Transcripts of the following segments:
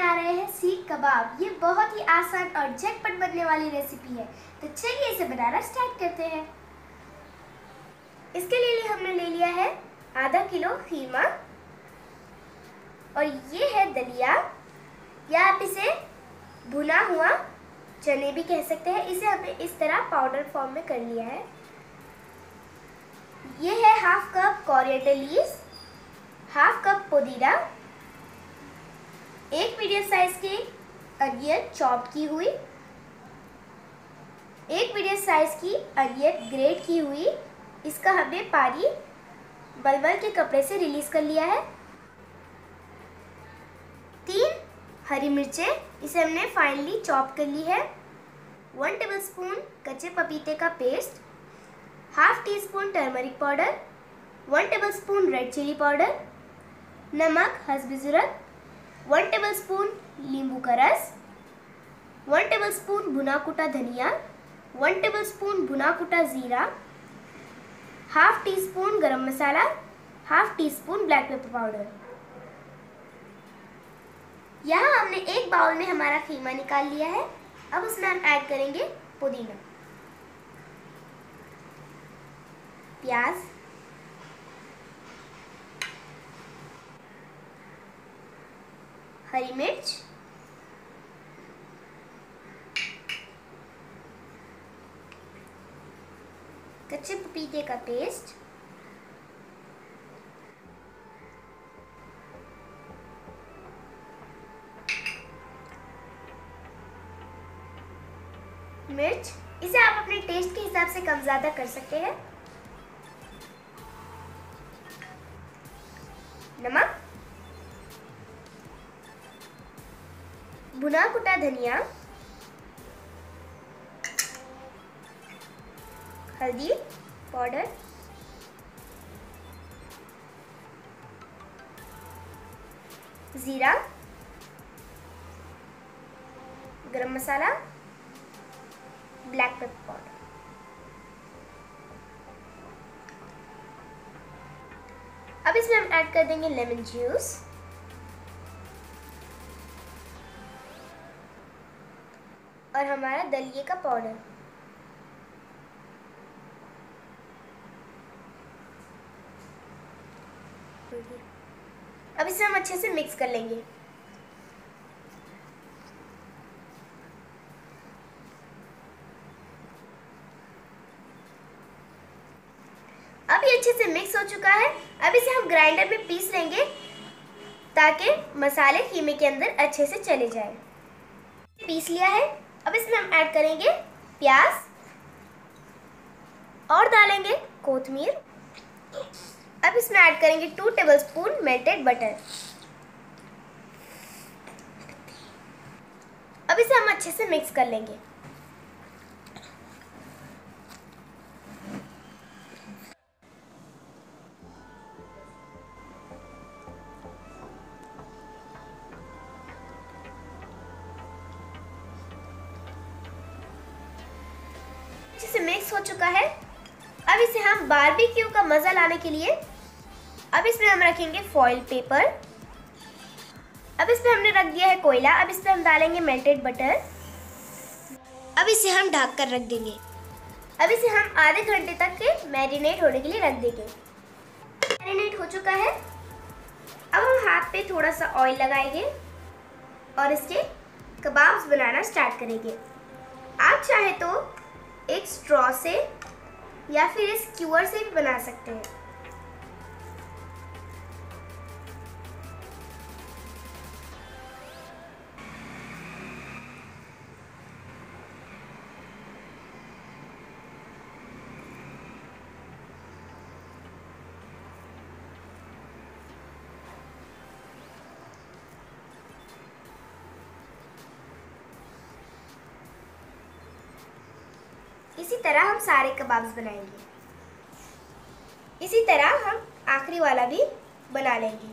बना रहे हैं सीख कबाब। ये बहुत ही आसान और झटपट बनने वाली रेसिपी है, तो चलिए इसे बनाना स्टार्ट करते हैं। इसके लिए हमने ले लिया है आधा किलो कीमा और ये है दलिया, या आप इसे भुना हुआ चने भी कह सकते हैं। इसे हमने इस तरह पाउडर फॉर्म में कर लिया है। ये है half cup coriander leaves, half cup पुदीना, एक मीडियम साइज की अनियन चॉप की हुई, एक मीडियम साइज की अनियन ग्रेट की हुई। इसका हमने पानी मलमल के कपड़े से रिलीज कर लिया है। 3 हरी मिर्चें, इसे हमने फाइनली चॉप कर ली है। 1 टेबलस्पून कच्चे पपीते का पेस्ट, half teaspoon turmeric powder, 1 tablespoon red chili powder, नमक हस्ब ज़रूरत, 1 टेबलस्पून नींबू का रस, 1 टेबलस्पून भुना कुटा धनिया, 1 टेबलस्पून भुना कुटा जीरा, half teaspoon garam masala, half teaspoon black pepper powder. यहाँ हमने एक बाउल में हमारा कीमा निकाल लिया है। अब उसमें हम ऐड करेंगे पुदीना, प्याज, हरी मिर्च, कच्चे पपीते का पेस्ट, मिर्च, इसे आप अपने टेस्ट के हिसाब से कम ज़्यादा कर सकते हैं, नमक, भुना कुटा धनिया, हल्दी पाउडर, जीरा, गरम मसाला, ब्लैक पेपर पाउडर। अब इसमें हम ऐड कर देंगे लेमन जूस और हमारा दलिये का पाउडर। अब इसे हम अच्छे से मिक्स कर लेंगे। अब ये अच्छे से मिक्स हो चुका है। अब इसे हम ग्राइंडर में पीस लेंगे ताकि मसाले कीमे के अंदर अच्छे से चले जाए। पीस लिया है। अब इसमें हम ऐड करेंगे प्याज और डालेंगे कोथिमीर। अब इसमें ऐड करेंगे 2 टेबलस्पून मेल्टेड बटर। अब इसे हम अच्छे से मिक्स कर लेंगे। अच्छे से मिक्स हो चुका है। अब इसे हम बारबेक्यू का मजा लाने के लिए अब इसमें हम रखेंगे फॉइल पेपर। अब इसमें हमने रख दिया है कोयला। अब इसमें हम डालेंगे मेल्टेड बटर। अब इसे हम ढक कर रख देंगे। अब इसे हम आधे घंटे तक के मैरिनेट होने के लिए रख देंगे। मैरिनेट हो चुका है। अब हम हाथ पे थोड़ा सा ऑयल लगाएंगे और इसके कबाब्स बनाना स्टार्ट करेंगे। आप चाहे तो एक स्ट्रॉ से या फिर इस स्क्यूअर से भी बना सकते हैं। इसी तरह हम सारे कबाब्स बनाएंगे। इसी तरह हम आखिरी वाला भी बना लेंगे।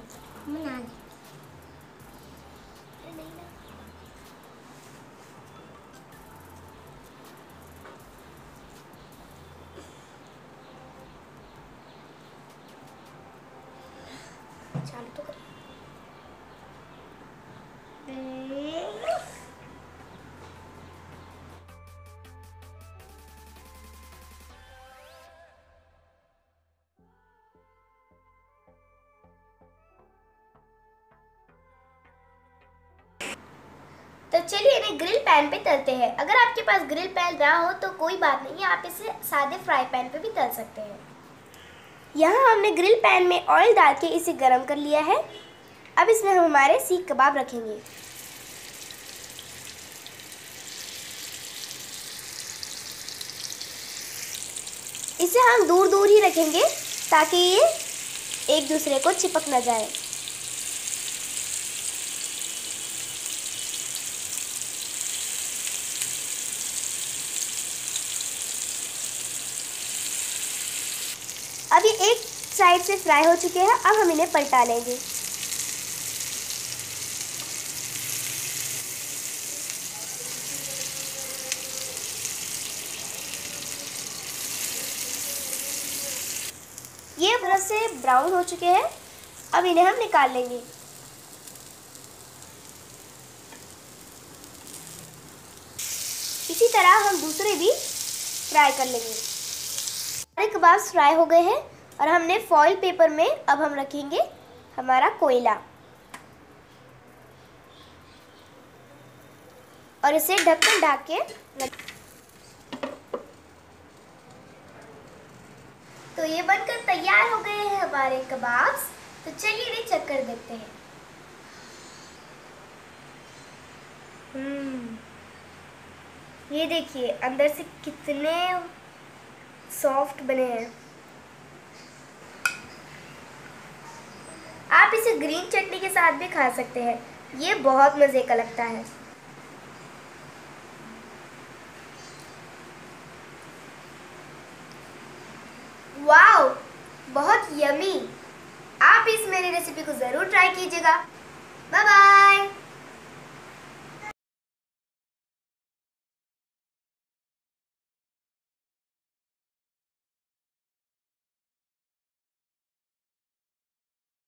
चालू तो कर। तो चलिए इन्हें ग्रिल पैन पे तलते हैं। अगर आपके पास ग्रिल पैन ना हो तो कोई बात नहीं है, आप इसे सादे फ्राई पैन पे भी तल सकते हैं। यहाँ हमने ग्रिल पैन में ऑयल डाल के इसे गरम कर लिया है। अब इसमें हम हमारे सीख कबाब रखेंगे। इसे हम दूर दूर ही रखेंगे ताकि ये एक दूसरे को चिपक न जाए। अब ये एक साइड से फ्राई हो चुके हैं। अब हम इन्हें पलटा लेंगे। ये तरह से ब्राउन हो चुके हैं। अब इन्हें हम निकाल लेंगे। इसी तरह हम दूसरे भी फ्राई कर लेंगे। हमारे कबाब फ्राई हो गए हैं और हमने फॉइल पेपर में अब हम रखेंगे हमारा कोयला और इसे ढक्कन ढक के तो ये बनकर तैयार हो गए हैं हमारे कबाब। तो चलिए इन्हें चेक कर देखते हैं। ये देखिए अंदर से कितने सॉफ्ट बने हैं। आप इसे ग्रीन चटनी के साथ भी खा सकते हैं। ये बहुत मज़े का लगता है। वाओ, बहुत यमी। आप इस मेरी रेसिपी को ज़रूर ट्राई कीजिएगा। Bye bye.